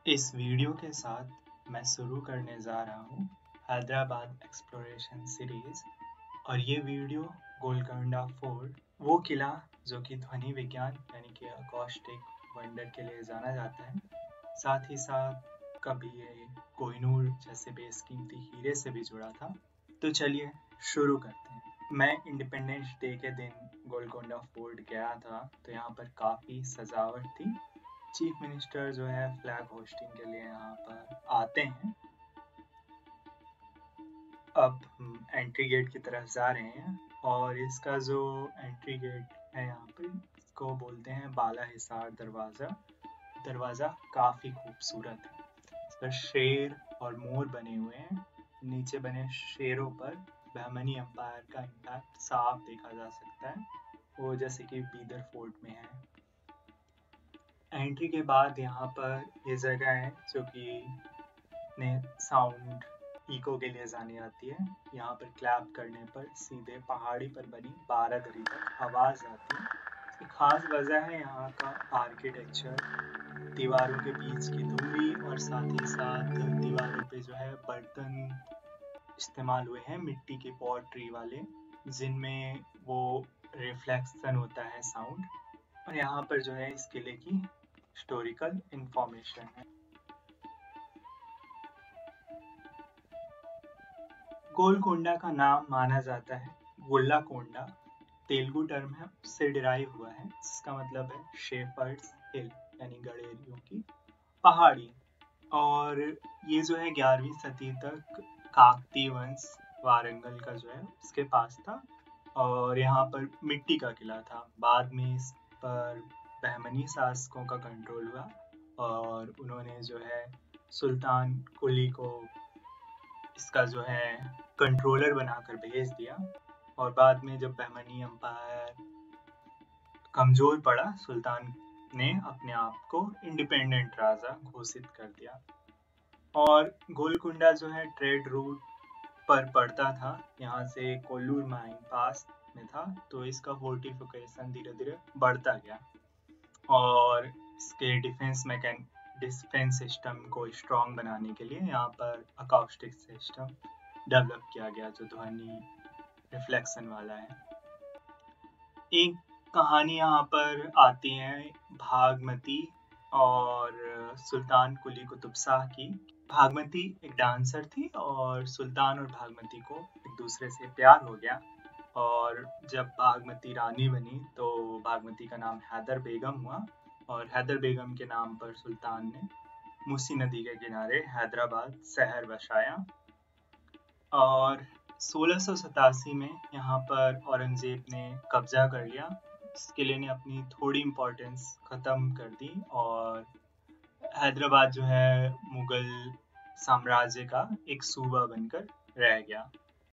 इस वीडियो के साथ मैं शुरू करने जा रहा हूँ हैदराबाद एक्सप्लोरेशन सीरीज। और ये वीडियो गोलकोंडा फोर्ट, वो किला जो कि ध्वनि विज्ञान यानी कि अकॉस्टिक वंडर के लिए जाना जाता है, साथ ही साथ कभी ये कोहिनूर जैसे बेशकीमती हीरे से भी जुड़ा था। तो चलिए शुरू करते हैं। मैं इंडिपेंडेंस डे के दिन गोलकोंडा फोर्ट गया था, तो यहाँ पर काफ़ी सजावट थी। चीफ मिनिस्टर जो है फ्लैग होस्टिंग के लिए यहाँ पर आते हैं। अब हम एंट्री गेट की तरफ जा रहे हैं और इसका जो एंट्री गेट है यहाँ पे, इसको बोलते हैं बाला हिसार दरवाज़ा। दरवाज़ा काफ़ी खूबसूरत है। इस पर शेर और मोर बने हुए हैं। नीचे बने शेरों पर बहमनी एम्पायर का इम्पैक्ट साफ देखा जा सकता है, वो जैसे कि बीदर फोर्ट में है। एंट्री के बाद यहाँ पर ये जगह है जो कि साउंड इको के लिए जानी जाती है। यहाँ पर क्लैप करने पर सीधे पहाड़ी पर बनी 12 दरी तक आवाज़ आती है। इसकी खास वजह है यहाँ का आर्किटेक्चर, दीवारों के बीच की दूरी और साथ ही साथ दीवारों पे जो है बर्तन इस्तेमाल हुए हैं मिट्टी के पॉटरी वाले, जिनमें वो रिफ्लेक्शन होता है साउंड। और यहाँ पर जो है इस किले की हिस्टोरिकल इंफॉर्मेशन है। गोलकोंडा का नाम माना जाता है गोल्लाकोंडा, तेलुगु टर्म है, उससे डिराइव हुआ है, जिसका मतलब है शेफर्ड्स हिल यानी गड़ेरियों की पहाड़ी। और ये जो है 11वीं सदी तक काकतीय वंश वारंगल का जो है उसके पास था और यहाँ पर मिट्टी का किला था। बाद में इस पर बहमनी शासकों का कंट्रोल हुआ और उन्होंने जो है सुल्तान कुली को इसका जो है कंट्रोलर बनाकर भेज दिया। और बाद में जब बहमनी एम्पायर कमजोर पड़ा, सुल्तान ने अपने आप को इंडिपेंडेंट राजा घोषित कर दिया। और गोलकुंडा जो है ट्रेड रूट पर पड़ता था, यहाँ से कोल्लूर माइन पास में था, तो इसका फोर्टिफिकेशन धीरे धीरे बढ़ता गया और इसके डिफेंस सिस्टम को स्ट्रॉन्ग बनाने के लिए यहाँ पर अकाउस्टिक सिस्टम डेवलप किया गया जो ध्वनि रिफ्लेक्शन वाला है। एक कहानी यहाँ पर आती है भागमती और सुल्तान कुली कुतुब शाह की। भागमती एक डांसर थी और सुल्तान और भागमती को एक दूसरे से प्यार हो गया। और जब भागमती रानी बनी तो भागमती का नाम हैदर बेगम हुआ और हैदर बेगम के नाम पर सुल्तान ने मूसी नदी के किनारे हैदराबाद शहर बसाया। और 1687 में यहाँ पर औरंगजेब ने कब्जा कर लिया। इस किले ने अपनी थोड़ी इम्पोर्टेंस ख़त्म कर दी और हैदराबाद जो है मुगल साम्राज्य का एक सूबा बनकर रह गया।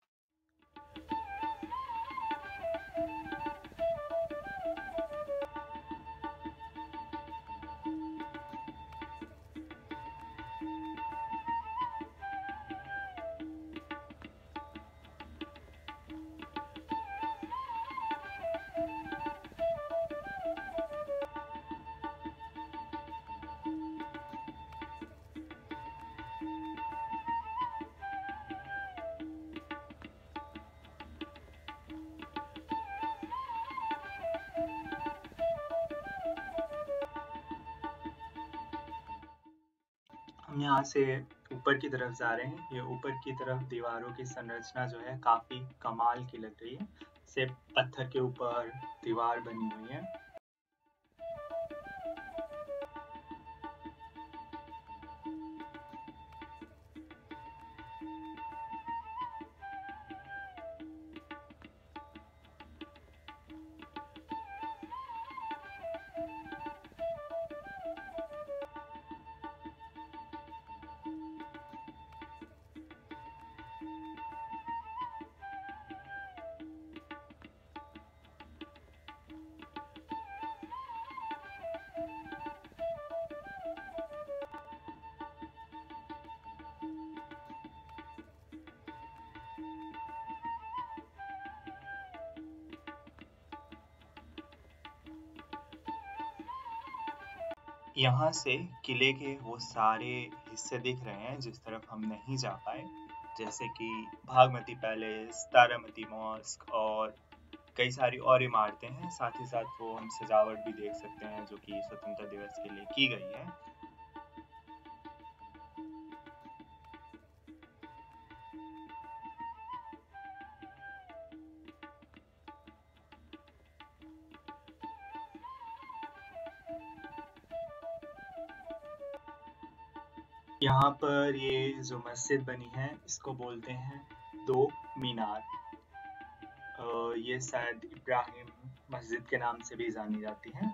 हम यहाँ से ऊपर की तरफ जा रहे हैं। ये ऊपर की तरफ दीवारों की संरचना जो है काफ़ी कमाल की लग रही है। सिर्फ पत्थर के ऊपर दीवार बनी हुई है। यहाँ से किले के वो सारे हिस्से दिख रहे हैं जिस तरफ हम नहीं जा पाए, जैसे कि भागमती पैलेस, तारामती मॉस्क और कई सारी और इमारतें हैं। साथ ही साथ वो हम सजावट भी देख सकते हैं जो कि स्वतंत्रता दिवस के लिए की गई है। यहाँ पर ये जो मस्जिद बनी है इसको बोलते हैं दो मीनार। ये शायद इब्राहिम मस्जिद के नाम से भी जानी जाती है।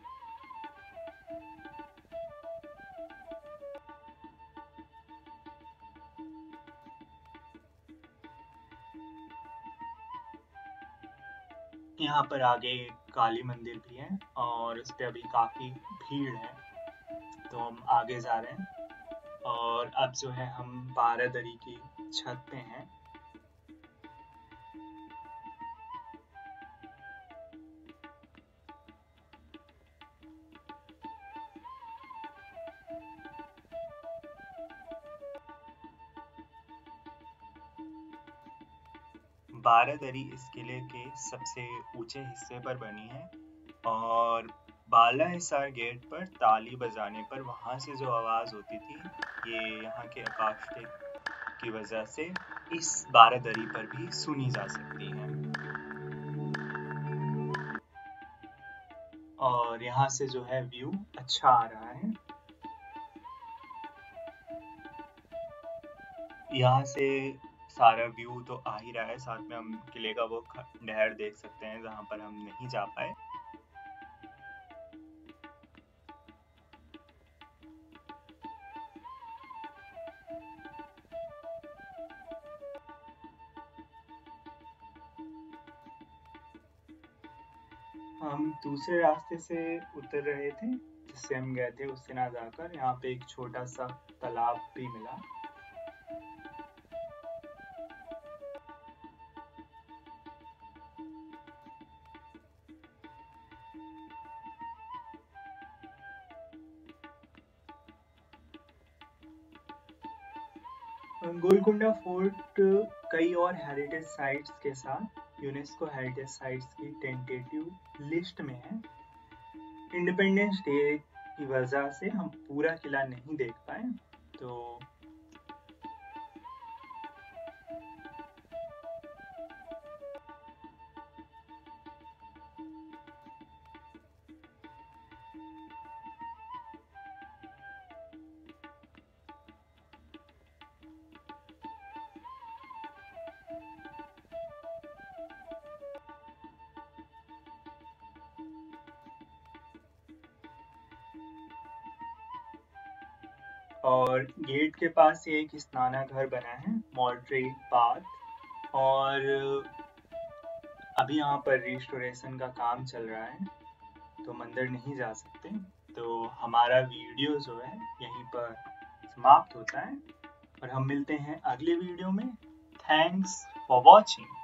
यहाँ पर आगे काली मंदिर भी है और उस पे अभी काफी भीड़ है, तो हम आगे जा रहे हैं। और अब जो है हम बारादरी की छत पे हैं। बारादरी इस किले के सबसे ऊंचे हिस्से पर बनी है और बाला हिसार गेट पर ताली बजाने पर वहां से जो आवाज होती थी, ये यहाँ के अकास्टिक की वजह से इस बारादरी पर भी सुनी जा सकती है। और यहाँ से जो है व्यू अच्छा आ रहा है। यहाँ से सारा व्यू तो आ ही रहा है, साथ में हम किले का वो खंडहर देख सकते हैं जहाँ पर हम नहीं जा पाए। हम दूसरे रास्ते से उतर रहे थे जिससे हम गए थे, उससे ना जाकर यहाँ पे एक छोटा सा तालाब भी मिला। गोलकुंडा फोर्ट कई और हेरिटेज साइट्स के साथ यूनेस्को हेरिटेज साइट्स की टेंटेटिव लिस्ट में है। इंडिपेंडेंस डे की वजह से हम पूरा किला नहीं देख पाए, तो और गेट के पास एक स्नाना घर बना है, मॉडरेट बाथ। और अभी यहाँ पर रिस्टोरेशन का काम चल रहा है तो हम अंदर नहीं जा सकते। तो हमारा वीडियो जो है यहीं पर समाप्त होता है और हम मिलते हैं अगले वीडियो में। Thanks for watching.